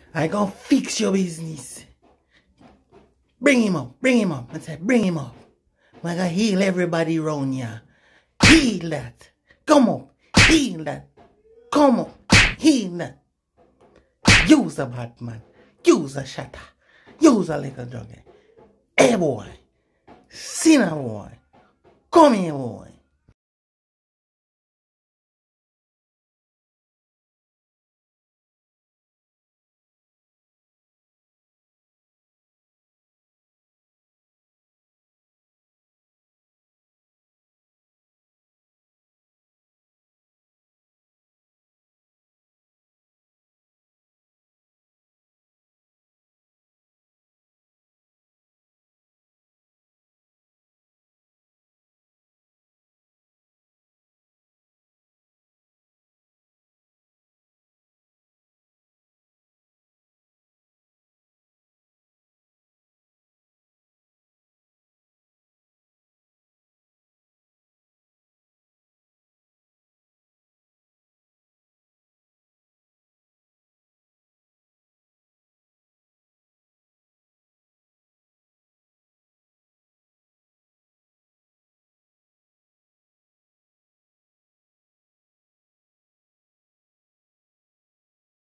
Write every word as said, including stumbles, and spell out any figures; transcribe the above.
I gonna fix your business. Bring him up, bring him up. I said, bring him up. I gonna heal everybody around here. Heal that. Come up. Heal that. Come up. Heal that. Use a Batman. Use a shutter. Use a little drug. Hey boy. Sinner boy. Come here boy.